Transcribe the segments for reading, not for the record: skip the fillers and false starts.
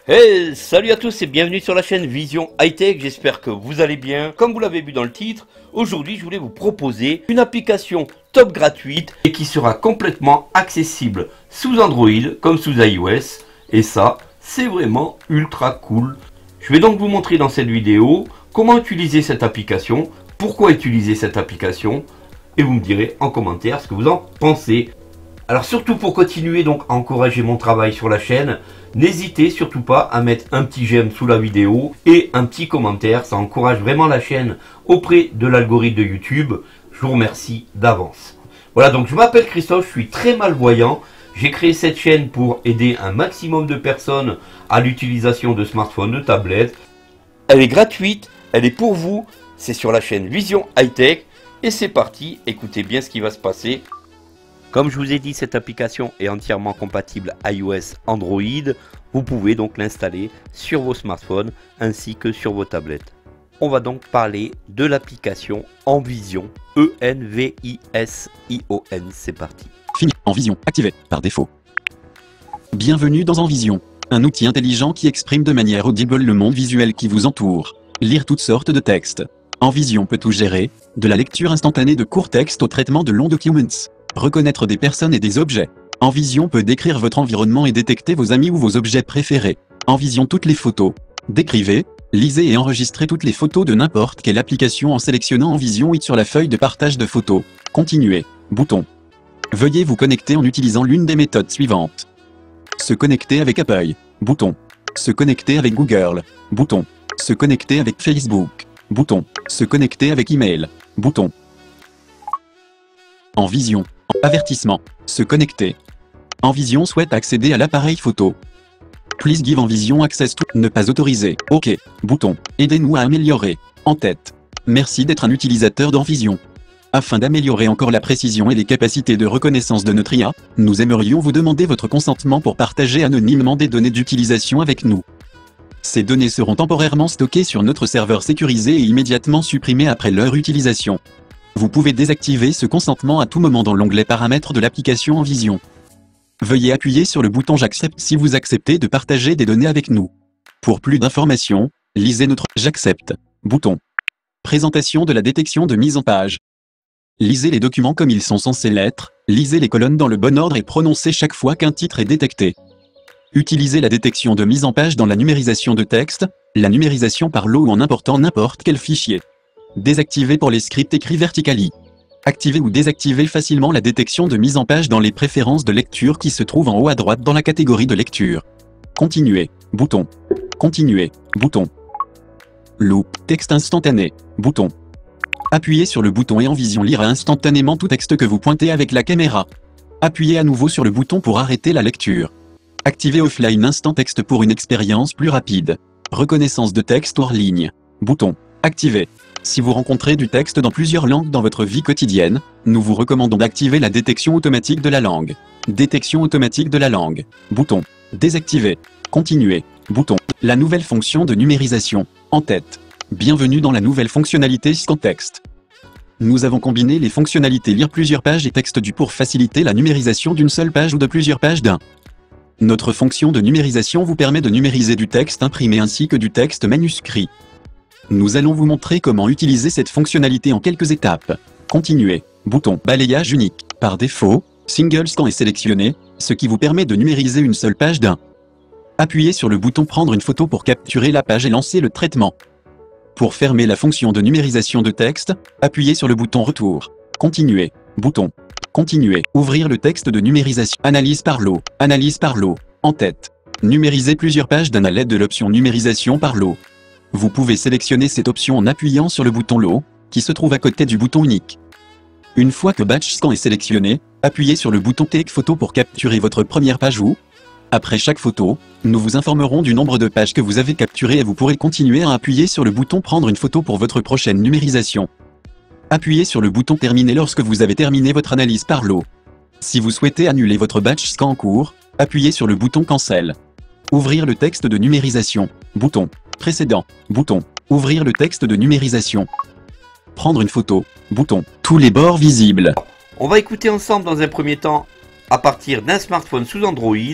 Hey, salut à tous et bienvenue sur la chaîne Vision High-Tech, j'espère que vous allez bien. Comme vous l'avez vu dans le titre, aujourd'hui je voulais vous proposer une application top gratuite et qui sera complètement accessible sous Android comme sous iOS. Et ça, c'est vraiment ultra cool. Je vais donc vous montrer dans cette vidéo comment utiliser cette application, pourquoi utiliser cette application, et vous me direz en commentaire ce que vous en pensez. Alors surtout pour continuer donc à encourager mon travail sur la chaîne, n'hésitez surtout pas à mettre un petit j'aime sous la vidéo et un petit commentaire, ça encourage vraiment la chaîne auprès de l'algorithme de YouTube. Je vous remercie d'avance. Voilà, donc je m'appelle Christophe, je suis très malvoyant. J'ai créé cette chaîne pour aider un maximum de personnes à l'utilisation de smartphones, de tablettes. Elle est gratuite, elle est pour vous, c'est sur la chaîne Vision High-Tech et c'est parti, écoutez bien ce qui va se passer. Comme je vous ai dit, cette application est entièrement compatible iOS, Android. Vous pouvez donc l'installer sur vos smartphones ainsi que sur vos tablettes. On va donc parler de l'application Envision, E-N-V-I-S-I-O-N. C'est parti. Fini. Envision, activé, par défaut. Bienvenue dans Envision, un outil intelligent qui exprime de manière audible le monde visuel qui vous entoure. Lire toutes sortes de textes. Envision peut tout gérer, de la lecture instantanée de courts textes au traitement de longs documents. Reconnaître des personnes et des objets. Envision peut décrire votre environnement et détecter vos amis ou vos objets préférés. Envision toutes les photos. Décrivez, lisez et enregistrez toutes les photos de n'importe quelle application en sélectionnant Envision 8 sur la feuille de partage de photos. Continuez. Bouton. Veuillez vous connecter en utilisant l'une des méthodes suivantes. Se connecter avec Apple. Bouton. Se connecter avec Google. Bouton. Se connecter avec Facebook. Bouton. Se connecter avec email. Bouton. Envision. Avertissement. Se connecter. Envision souhaite accéder à l'appareil photo. Please give Envision access to. Ne pas autoriser. OK. Bouton. Aidez-nous à améliorer. En tête. Merci d'être un utilisateur d'Envision. Afin d'améliorer encore la précision et les capacités de reconnaissance de notre IA, nous aimerions vous demander votre consentement pour partager anonymement des données d'utilisation avec nous. Ces données seront temporairement stockées sur notre serveur sécurisé et immédiatement supprimées après leur utilisation. Vous pouvez désactiver ce consentement à tout moment dans l'onglet Paramètres de l'application Envision. Veuillez appuyer sur le bouton J'accepte si vous acceptez de partager des données avec nous. Pour plus d'informations, lisez notre J'accepte bouton. Présentation de la détection de mise en page. Lisez les documents comme ils sont censés l'être, lisez les colonnes dans le bon ordre et prononcez chaque fois qu'un titre est détecté. Utilisez la détection de mise en page dans la numérisation de texte, la numérisation par lot ou en important n'importe quel fichier. Désactivez pour les scripts écrits vertically. Activez ou désactivez facilement la détection de mise en page dans les préférences de lecture qui se trouvent en haut à droite dans la catégorie de lecture. Continuez, bouton. Continuez, bouton. Loop, texte instantané, bouton. Appuyez sur le bouton et Envision lira instantanément tout texte que vous pointez avec la caméra. Appuyez à nouveau sur le bouton pour arrêter la lecture. Activez Offline Instant Texte pour une expérience plus rapide. Reconnaissance de texte hors ligne. Bouton. Activé. Si vous rencontrez du texte dans plusieurs langues dans votre vie quotidienne, nous vous recommandons d'activer la détection automatique de la langue. Détection automatique de la langue. Bouton. Désactiver. Continuer. Bouton. La nouvelle fonction de numérisation. En tête. Bienvenue dans la nouvelle fonctionnalité Scan Texte. Nous avons combiné les fonctionnalités lire plusieurs pages et texte du pour faciliter la numérisation d'une seule page ou de plusieurs pages d'un. Notre fonction de numérisation vous permet de numériser du texte imprimé ainsi que du texte manuscrit. Nous allons vous montrer comment utiliser cette fonctionnalité en quelques étapes. Continuez. Bouton. Balayage unique. Par défaut, Single Scan est sélectionné, ce qui vous permet de numériser une seule page d'un. Appuyez sur le bouton Prendre une photo pour capturer la page et lancer le traitement. Pour fermer la fonction de numérisation de texte, appuyez sur le bouton Retour. Continuez. Bouton. Continuez. Ouvrir le texte de numérisation. Analyse par lot. Analyse par lot. En tête. Numériser plusieurs pages d'un à l'aide de l'option Numérisation par lot. Vous pouvez sélectionner cette option en appuyant sur le bouton Lot, qui se trouve à côté du bouton unique. Une fois que Batch Scan est sélectionné, appuyez sur le bouton Take Photo pour capturer votre première page ou, après chaque photo, nous vous informerons du nombre de pages que vous avez capturées et vous pourrez continuer à appuyer sur le bouton Prendre une photo pour votre prochaine numérisation. Appuyez sur le bouton Terminer lorsque vous avez terminé votre analyse par lot. Si vous souhaitez annuler votre Batch Scan en cours, appuyez sur le bouton Cancel. Ouvrir le texte de numérisation. Bouton. Précédent. Bouton. Ouvrir le texte de numérisation. Prendre une photo. Bouton. Tous les bords visibles. On va écouter ensemble dans un premier temps à partir d'un smartphone sous Android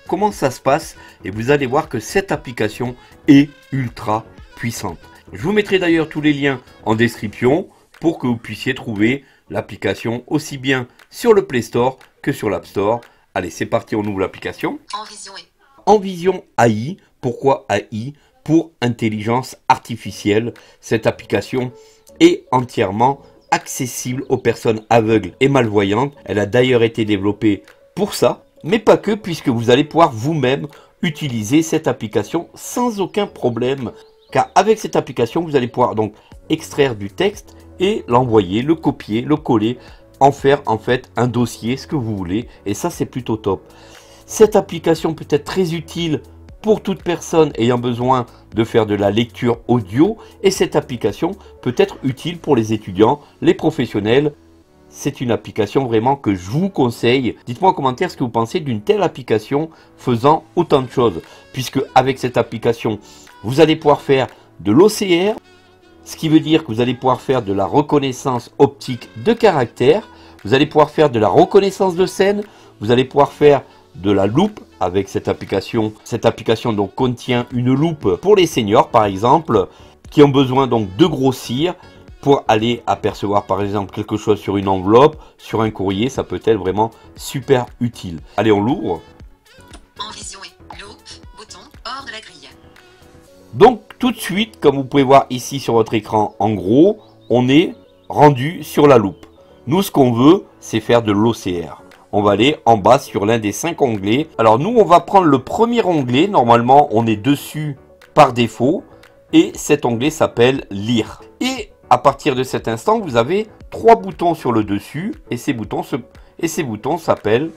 comment ça se passe et vous allez voir que cette application est ultra puissante. Je vous mettrai d'ailleurs tous les liens en description pour que vous puissiez trouver l'application aussi bien sur le Play Store que sur l'App Store. Allez, c'est parti, on ouvre l'application. Envision AI. Pourquoi AI? Pour intelligence artificielle. Cette application est entièrement accessible aux personnes aveugles et malvoyantes. Elle a d'ailleurs été développée pour ça, mais pas que, puisque vous allez pouvoir vous-même utiliser cette application sans aucun problème. Car avec cette application, vous allez pouvoir donc extraire du texte et l'envoyer, le copier, le coller, en faire en fait un dossier, ce que vous voulez. Et ça, c'est plutôt top. Cette application peut être très utile pour toute personne ayant besoin de faire de la lecture audio. Et cette application peut être utile pour les étudiants, les professionnels. C'est une application vraiment que je vous conseille. Dites-moi en commentaire ce que vous pensez d'une telle application faisant autant de choses. Puisque avec cette application, vous allez pouvoir faire de l'OCR, ce qui veut dire que vous allez pouvoir faire de la reconnaissance optique de caractères, vous allez pouvoir faire de la reconnaissance de scène, vous allez pouvoir faire de la loupe avec cette application. Cette application donc contient une loupe pour les seniors par exemple, qui ont besoin donc de grossir pour aller apercevoir par exemple quelque chose sur une enveloppe, sur un courrier. Ça peut être vraiment super utile. Allez, on l'ouvre. Envision et loupe, bouton, hors de la grille. Donc tout de suite, comme vous pouvez voir ici sur votre écran, en gros, on est rendu sur la loupe. Nous, ce qu'on veut, c'est faire de l'OCR. On va aller en bas sur l'un des 5 onglets. Alors nous, on va prendre le premier onglet. Normalement, on est dessus par défaut. Et cet onglet s'appelle Lire. Et à partir de cet instant, vous avez 3 boutons sur le dessus. Et ces boutons s'appellent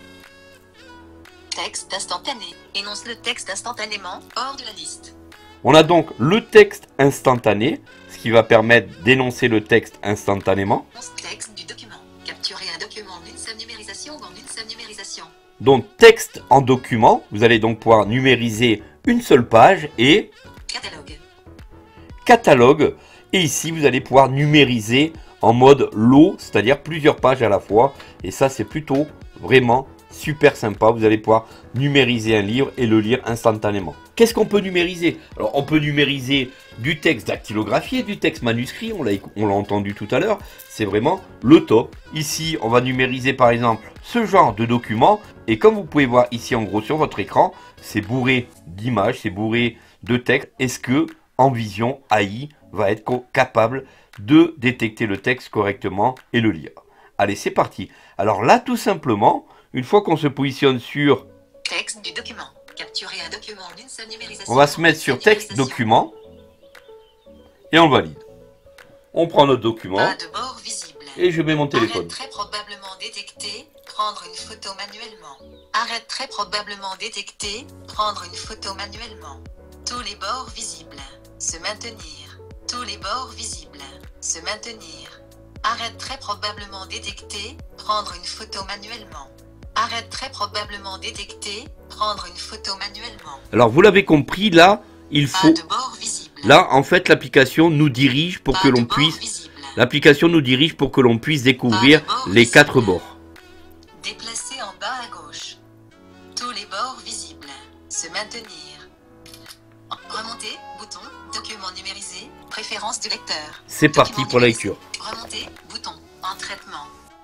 Texte instantané. Énonce le texte instantanément hors de la liste. On a donc le texte instantané, ce qui va permettre d'énoncer le texte instantanément. Texte du document. Capturer un document d'une seule numérisation ou en une seule numérisation. Donc texte en document, vous allez donc pouvoir numériser une seule page et catalogue. Et ici, vous allez pouvoir numériser en mode lot, c'est-à-dire plusieurs pages à la fois. Et ça, c'est plutôt vraiment super sympa. Vous allez pouvoir numériser un livre et le lire instantanément. Qu'est-ce qu'on peut numériser? Alors, on peut numériser du texte dactylographié, du texte manuscrit, on l'a entendu tout à l'heure, c'est vraiment le top. Ici, on va numériser par exemple ce genre de document, et comme vous pouvez voir ici en gros sur votre écran, c'est bourré d'images, c'est bourré de texte. Est-ce que Envision AI va être capable de détecter le texte correctement et le lire? Allez, c'est parti. Alors là, tout simplement, une fois qu'on se positionne sur texte du document. Capturer un document d'une seule numérisation. On va se mettre sur texte document et on valide. On prend notre document Pas de bord visible. et je mets mon téléphone. Arrête très probablement détecté. Prendre une photo manuellement. Arrête très probablement détecté. Prendre une photo manuellement. Tous les bords visibles. Se maintenir. Tous les bords visibles. Se maintenir. Arrête très probablement détecté. Prendre une photo manuellement. Arrête très probablement détecté. Prendre une photo manuellement. Alors vous l'avez compris, là, il faut... Pas de bord visible. Là, en fait, l'application nous dirige pour Pas que de l'on bord puisse... visible. L'application nous dirige pour que l'on puisse découvrir Pas de bord les visible. 4 bords. Déplacer en bas à gauche. Tous les bords visibles. Se maintenir. Remonter, bouton, document numérisé, préférence du lecteur. C'est parti Document pour la numérisé. lecture. Remonter, bouton, en traitement.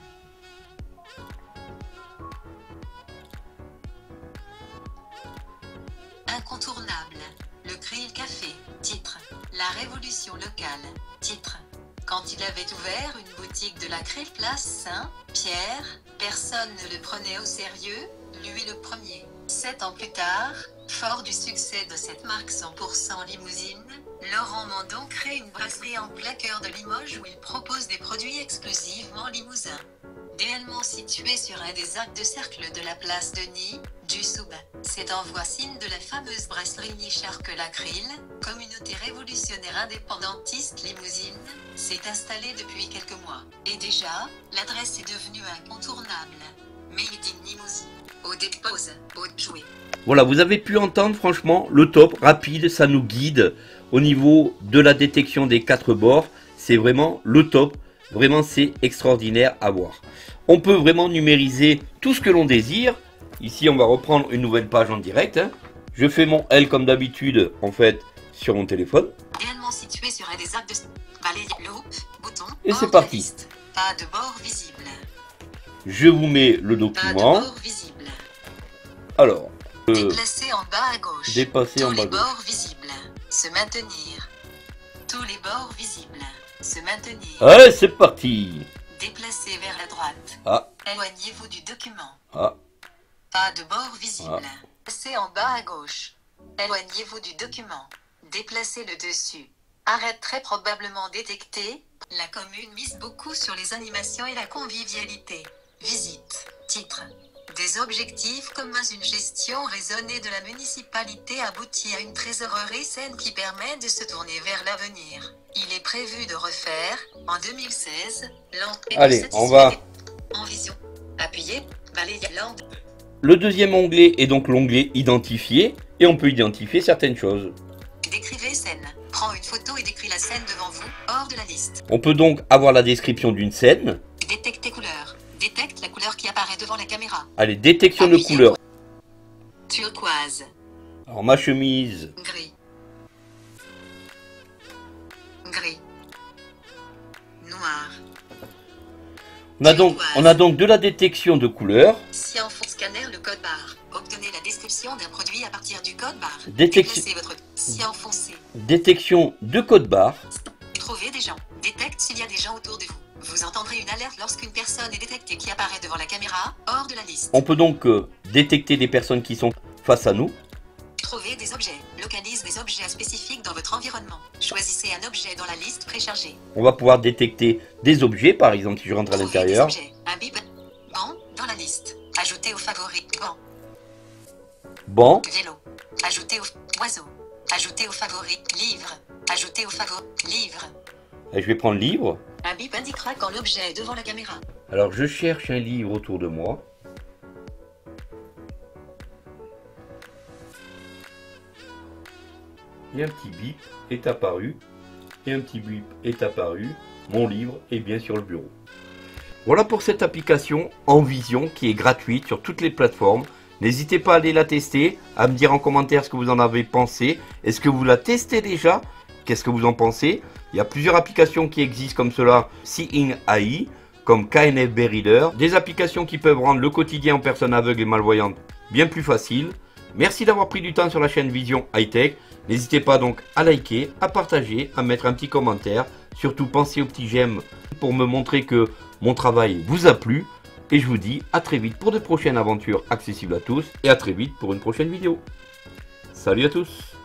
Incontournable. Le Krill Café. Titre. La révolution locale. Titre. Quand il avait ouvert une boutique de la Krill Place Saint-Pierre, personne ne le prenait au sérieux, lui le premier. 7 ans plus tard, fort du succès de cette marque 100% limousine, Laurent Mandon crée une brasserie en plein cœur de Limoges où il propose des produits exclusivement limousins. Idéalement situé sur un des arcs de cercle de la place Denis, du Soub. C'est en voisine de la fameuse brasserie Nichard que la Krill, communauté révolutionnaire indépendantiste limousine, s'est installée depuis quelques mois. Et déjà, l'adresse est devenue incontournable. Made in Limousine. Au dépose, au jouet. Voilà, vous avez pu entendre, franchement, le top, rapide, ça nous guide au niveau de la détection des 4 bords. C'est vraiment le top. Vraiment, c'est extraordinaire à voir. On peut vraiment numériser tout ce que l'on désire. Ici, on va reprendre une nouvelle page en direct. Hein. Je fais mon L comme d'habitude, en fait, sur mon téléphone. Réellement situé sur un des axes de balayer loop, bouton. Et c'est bord de la parti. liste. Pas de bord visible. Je vous mets le Pas de document. bord visible. Alors, Déplacer en bas à gauche. dépasser en Tous bas les à gauche. bords visibles. Se maintenir. Tous les bords visibles. Se maintenir. Allez, c'est parti. Déplacer vers la droite. Ah, Éloignez-vous du document. ah, Pas de bord visible. Ah. Placez en bas à gauche. Éloignez-vous du document. Déplacez le dessus. Arrête très probablement détecté. La commune mise beaucoup sur les animations et la convivialité. Visite. Titre. Des objectifs communs, une gestion raisonnée de la municipalité aboutit à une trésorerie saine qui permet de se tourner vers l'avenir. Il est prévu de refaire, en 2016, l'entrée de allez, on va. en vision. Appuyez, balayer l'entrée. Le deuxième onglet est donc l'onglet identifier et on peut identifier certaines choses. Décrivez scène. Prends une photo et décris la scène devant vous, hors de la liste. On peut donc avoir la description d'une scène. Détectez couleur. Détecte la couleur qui apparaît devant la caméra. Allez, détection de Appuyez couleur. Turquoise. Alors ma chemise, Gris. Gris. Noir. on a donc de la détection de couleur. Si en fond scanner le code barre. Obtenez la description d'un produit à partir du code barre. Détection, Déplacez votre. Si enfoncé. détection de code barre. Trouvez des gens. Détecte s'il y a des gens autour de vous. Vous entendrez une alerte lorsqu'une personne est détectée qui apparaît devant la caméra, hors de la liste. On peut donc détecter des personnes qui sont face à nous. Trouvez des objets. Localise des objets spécifiques dans votre environnement. Choisissez un objet dans la liste préchargée. On va pouvoir détecter des objets, par exemple si je rentre à Trouvez l'intérieur. des objets. Un bip. Banc dans la liste. Ajoutez aux favoris. Banc. Bon, Vélo. Ajoutez au oiseau. Ajoutez aux favoris. Livre. Ajoutez aux favoris. Livre. je vais prendre livre. Un bip indiquera quand l'objet est devant la caméra. Alors je cherche un livre autour de moi. Et un petit bip est apparu. Et un petit bip est apparu. Mon livre est bien sur le bureau. Voilà pour cette application en vision qui est gratuite sur toutes les plateformes. N'hésitez pas à aller la tester, à me dire en commentaire ce que vous en avez pensé. Est-ce que vous la testez déjà? Qu'est-ce que vous en pensez? Il y a plusieurs applications qui existent comme cela, Seeing AI, comme KNFB Reader. Des applications qui peuvent rendre le quotidien aux personnes aveugles et malvoyantes bien plus facile. Merci d'avoir pris du temps sur la chaîne Vision High-Tech. N'hésitez pas donc à liker, à partager, à mettre un petit commentaire. Surtout pensez au petit j'aime pour me montrer que mon travail vous a plu. Et je vous dis à très vite pour de prochaines aventures accessibles à tous. Et à très vite pour une prochaine vidéo. Salut à tous!